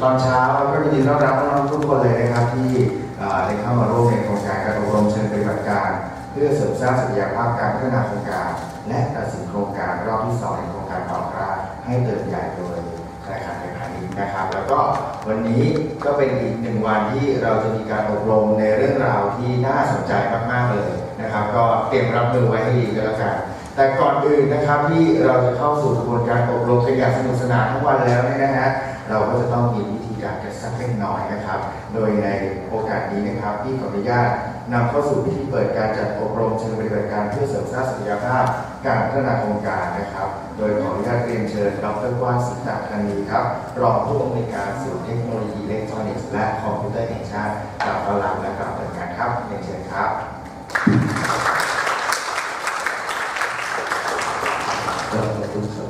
ตอนเช้าก็ยินดีต้อนรับน้องๆทุกคนเลยนะครับที่ได้เข้ามาร่วมในโครงการการอบรมเชิงปฏิบัติการเพื่อเสริมสร้างศักยภาพการพัฒนาโครงการและตัดสินโครงการรอบที่2ในโครงการต่อกล้าให้เติบใหญ่โดยธนาคารไทยพาณิชย์นะครับแล้วก็วันนี้ก็เป็นอีก1วันที่เราจะมีการอบรมในเรื่องราวที่น่าสนใจมากๆเลยนะครับก็เตรียมรับมือไว้ให้ดีก็แล้วกันแต่ก่อนอื่นนะครับที่เราจะเข้าสู่กระบวนการอบรมกันอย่างสนุกสนานทั้งวันแล้วเนี่ยนะฮะเราก็จะต้องมีวิธีการกันสักเล็กน้อยนะครับโดยในโอกาสนี้นะครับที่ขออนุญาตนำเข้าสู่พิธีเปิดการจัดอบรมเชิงปฏิบัติการเพื่อเสริมสร้างศักยภาพการพัฒนาโครงการนะครับโดยขออนุญาตเรียนเชิญดร.กว้างศิษย์ธานีครับรองผู้อำนวยการศูนย์เทคโนโลยีอิเล็กทรอนิกส์และคอมพิวเตอร์แห่งชาติกล่าวต้อนรับและกล่าวเปิดงานครับเรียนเชิญครับขอบคุณครับ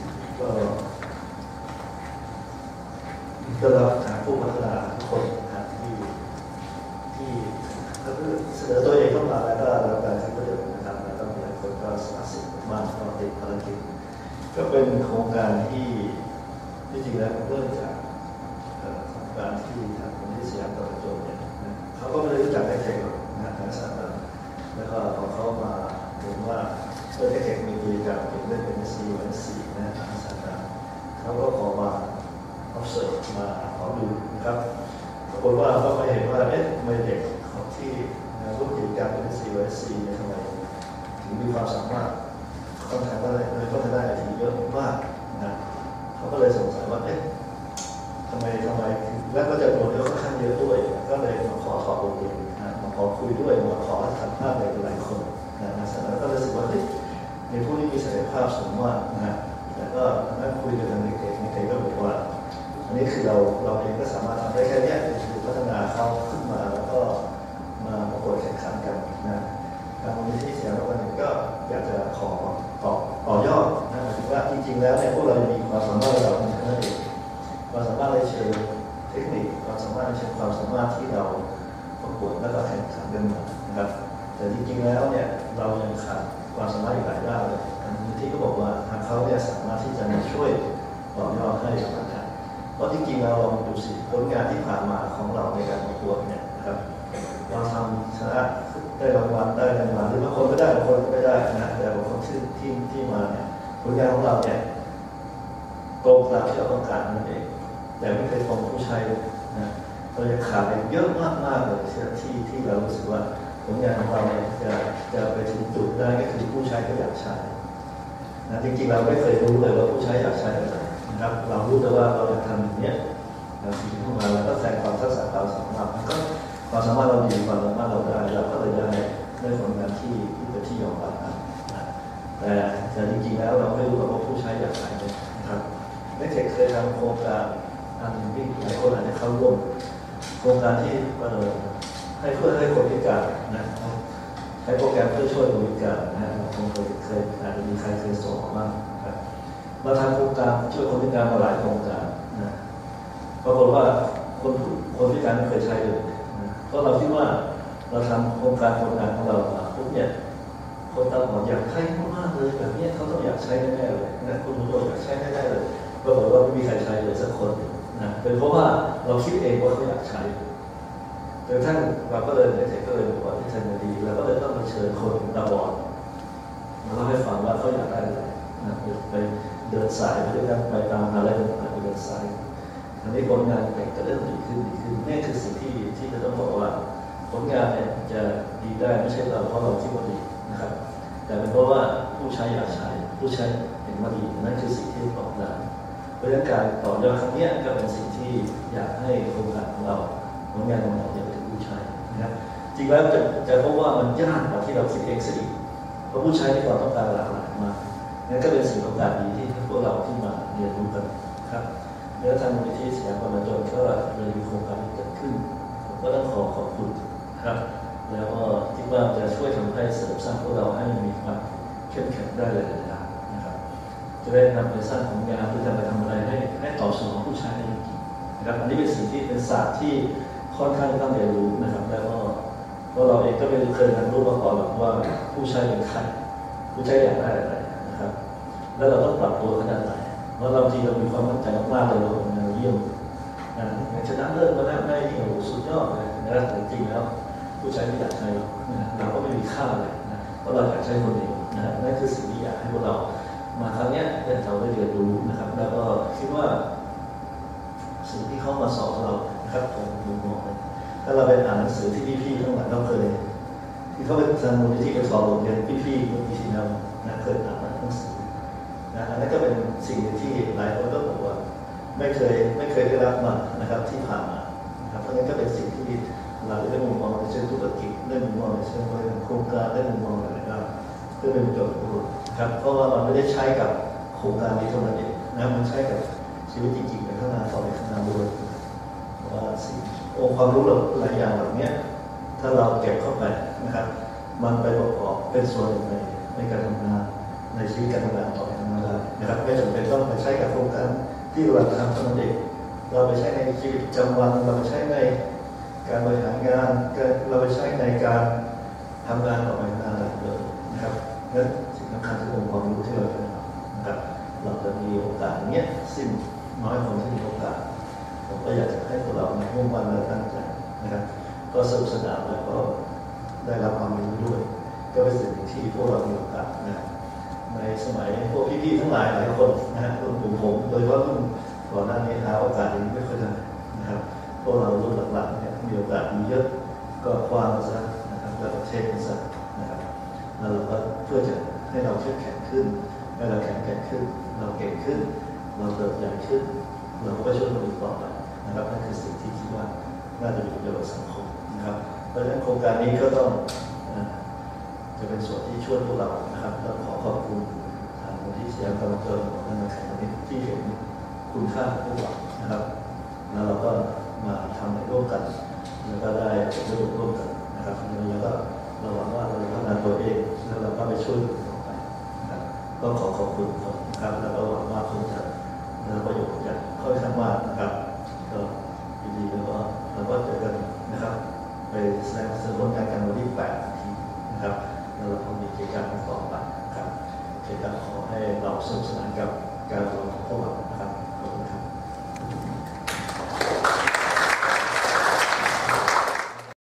ก็รับผู้พัฒนาทุกคนนะครับที่ก็คือเสนอตัวเองเข้ามาแล้วก็รับการใช้ประโยชน์นะครับแล้วก็มีหลายคนก็สมัครสิทธิ์มากก็ติดภารกิจก็เป็นโครงการที่จริงๆแล้วเริ่มจากโครงการที่ทางมูลนิธิสยามตะวันตกเนี่ยเขาก็ไม่ได้รู้จักเทคหรอกนะนักศึกษาแล้วก็พอเขามาเห็นว่าเทคมีกิจกรรมเป็นเรื่องเป็น4 นะนักศึกษาเขาก็ขอมาobserve มาขอดูนะครับปรากฏว่าก็ไม่เห็นว่าทำไมเด็กของที่ร่วมกิจกรรมเป็น4 เนี่ยทำไมถึงมีความสามารถค่อนข้างได้พัฒนาทีเยอะมากนะเขาก็เลยสงสัยว่าทำไมแล้วก็จะโดนเยอะค่อนข้างเยอะด้วยก็เลยมาขอสอบบทเรียนมาขอคุยด้วยมาขอสัมภาษณ์หลายคนนะแล้วก็เลยรู้สึกว่าในผู้ที่มีศักยภาพสูงมากนะแต่ก็นั่งคุยกันในเด็กก็บอกว่าอันนี้คือเราเองก็สามารถทำได้แค่นี้คือพัฒนาเขาขึ้นมาแล้วก็มาประกวดแข่งขันกันนะทางมูลนิธิสยามตะวันตกก็อยากจะขอต่อยอดนะหมายถึงว่าจริงๆแล้วเนี่ยพวกเรามีความสามารถระดับหนึ่งนั่นเองความสามารถในเชิงเทคนิคความสามารถในเชิงความสามารถที่เราประกวดและก็แข่งขันกันมานะครับแต่จริงๆแล้วเนี่ยเรายังขาดความสามารถอีกหลายด้านเลยมูลนิธิก็บอกว่าทางเขาเนี่ยสามารถที่จะมาช่วยต่อยอดให้กับการเพราะจริงๆเราลองดูสิผลงานที่ผ่านมาของเราในการประกวดเนี่ยนะครับเราทำชนะได้รางวัลหรือบางคนก็ได้บางคนก็ไม่ได้นะแต่บางคนที่มาเนี่ยผลงานของเราเนี่ยตรงตามที่เราต้องการนั่นเองแต่ไม่เคยตรงผู้ใช้นะเราจะขาดเยอะมากๆเลยที่เรารู้สึกว่าผลงานของเราเนี่ยจะไปถึงจุดได้ก็คือผู้ใช้ก็อยากใช้นะจริงๆเราไม่เคยรู้เลยว่าผู้ใช้อยากใช้อะไรนะครับเรารู้แต่ว่าเราอยากทำอย่างนี้เราสิ่งที่มาแล้วก็แสดงความทักษะความสามารถก็ความสามารถเราดีความสามารถเราได้เราก็เลยได้ผลงานที่เป็นที่ยอมรับนะแต่จริงๆแล้วเราไม่รู้ว่าผู้ใช้อยากใช้นะครับไม่เคยทำโครงการอันหนึ่งที่หลายคนอาจจะเข้าร่วมโครงการที่ให้คนพิการนะใช้โปรแกรมเพื่อช่วยคนพิการนะคงเคยอาจจะมีใครเคยสอนบ้างครับเราทำโครงการช่วยคนพิการมาหลายโครงการนะปรากฏว่าคนพิการไม่เคยใช้เลยนะเพราะเราคิดว่าเราทำโครงการของเราปุ๊บเนี่ยคนตาบอดอยากใช้มากเลยแบบนี้เขาต้องอยากใช้แน่ๆเลยนะคนหูหนวกอยากใช้แน่ๆเลยปรากฏว่าไม่มีใครใช้เลยสักคนนะเป็นเพราะว่าเราคิดเองว่าเขาอยากใช้จนทั้งเราก็เลยบอกว่าที่ทำดีเราก็เลยต้องมาเชิญคนตาบอดมาเล่าให้ฟังว่าเขาอยากได้อะไรนะไปเดินสายไปด้วยกันไปตามอะไรต่างๆไปเดินสายอันนี้ผลงานเด็กก็เริ่มดีขึ้นนี่คือสิ่งที่จะต้องบอกว่าผลงานเนี่ยจะดีได้ไม่ใช่เราเพราะเราคิดว่าดีนะครับแต่เป็นเพราะว่าผู้ใช้อยากใช้ผู้ใช้เห็นว่าดีนั่นคือสิ่งที่ตอบได้เพราะฉะนั้นการต่อยอดครั้งนี้ก็เป็นสิ่งที่อยากให้โครงการของเราผลงานของเราจะเป็นผู้ใช้นะครับจริงแล้วจะพบว่ามันยากกว่าที่เราคิดเองซะอีกเพราะผู้ใช้มีความต้องการหลากหลายมากนั่นก็เป็นสิ่งโอกาสดีที่พวกเราที่มาเรียนรู้กันครับแล้วทางมูลนิธิสยามประชาชนก็เลยมีโครงการเกิดขึ้นผมก็ต้องขอบคุณครับแล้วก็คิดว่าจะช่วยทำให้เสริมสร้างพวกเราให้มีความเข้มแข็งได้เลยนะครับจะได้นำไปสร้างผลงานหรือจะไปทำอะไรให้ตอบสนองผู้ใช้ได้จริงๆนะครับอันนี้เป็นสิ่งที่เป็นศาสตร์ที่ค่อนข้างต้องเรียนรู้นะครับแล้วก็เราเองก็ไม่เคยรู้มาก่อนหรอกว่าผู้ใช้เป็นใครผู้ใช้อยากได้อะไรนะครับแล้วเราต้องปรับตัวขนาดไหนเพราะเราทีเรามีความมั่นใจมากๆเลยเราเยี่ยมชนะเลิศมาได้ที่โอ้โหสุดยอดเลยนะแต่จริงแล้วผู้ใช้ไม่อยากใช้หรอกเราก็ไม่มีค่าเลยนะเพราะเราอยากใช้คนเดียวนะนั่นคือสิ่งที่อยากให้พวกเรามาครั้งนี้เราได้เรียนรู้นะครับแล้วก็คิดว่าสิ่งที่เขามาสอนเรานะครับผมมุมมองเลยถ้าเราไปอ่านหนังสือที่พี่ๆทั้งหลายเราเคยที่เขาเป็นทางมูลนิธิไปสอนบทเรียนพี่ๆเมื่อปีที่แล้วนะเคยอ่านหนังสือนะอันนั้นก็เป็นสิ่งที่หลายคนก็บอกว่าไม่เคยได้รับมานะครับที่ผ่านมานะครับเพราะงั้นก็เป็นสิ่งที่เราได้มุมมองในเชิงธุรกิจเรื่องมุมมองในเชิงโครงการเรื่องมุมมองอะไรก็เพื่อเป็นประโยชน์กับผู้ครับเพราะว่ามันไม่ได้ใช้กับโครงการนี้เท่านั้นเองนะมันใช้กับชีวิตจริงๆในข้างหน้าต่อไปข้างหน้าด้วยว่าสิ่งองค์ความรู้หลายอย่างเหล่านี้ถ้าเราเก็บเข้าไปนะครับมันไปประกอบเป็นส่วนหนึ่งในการทำงานในชีวิตการทำงานต่อไปข้างหน้าได้นะครับไม่จำเป็นต้องไปใช้กับโครงการที่เราทำเท่านั้นเองเราไปใช้ในชีวิตประจำวันเราไปใช้ในการบริหารงานเราไปใช้ในการทำงานต่อไปข้างหน้าได้เลยนะครับนั้นสิ่งสำคัญคือองค์ความรู้ที่เราจะนะครับเราจะมีโอกาสเนี้ยซึ่งน้อยคนที่มีโอกาสผมก็อยากจะให้พวกเราในมุ่งมั่นและตั้งใจนะครับก็สนุกสนานแล้วก็ได้รับความรู้ด้วยก็เป็นสิ่งที่พวกเรามีโอกาสนะครับในสมัยพวกพี่ๆทั้งหลายคนนะฮะรุ่นผมโดยเฉพาะรุ่นก่อนหน้านี้หาโอกาสอย่างนี้ไม่ค่อยได้นะครับพวกเรารุ่นหลังๆเนี่ยมีโอกาสมีเยอะก็คว้ามาซะนะครับแล้วก็เทคมันซะนะครับแล้วเราก็เพื่อจะให้เราเข้มแข็งขึ้นให้เราแข็งแกร่งขึ้นเราเก่งขึ้นเราเติบใหญ่ขึ้นเราก็ไปช่วยคนอื่นต่อไปนะครับนั่นคือสิ่งที่คิดว่าน่าจะมีประโยชน์สังคมนะครับเพราะฉะนั้นโครงการนี้ก็ต้องจะเป็นส่วนที่ช่วยพวกเรานะครับแล้วขอขอบคุณทางมูลที่สยามกำลังเติมของท่านนักแข่งวันนี้ที่เห็นคุณค่าของพวกเรานะครับแล้วเราก็มาทำในร่วมกันแล้วก็ได้ผลประโยชน์ร่วมกันนะครับแล้วก็เราหวังว่าเราจะพัฒนาตัวเองแล้วเราก็ไปช่วยคนอื่นต่อไปนะครับก็ขอขอบคุณครับแล้วก็หวังว่าคงจะได้ประโยชน์อย่างค่อนข้างมากนะครับก็ยินดีแล้วก็เราก็เจอกันนะครับไปแสดงผลงานกันวันที่8 ทีนะครับแล้วเราคงมีกิจกรรมต่อไปครับกิจกรรมขอให้เราสนุกสนานกับการลงของพวกเรา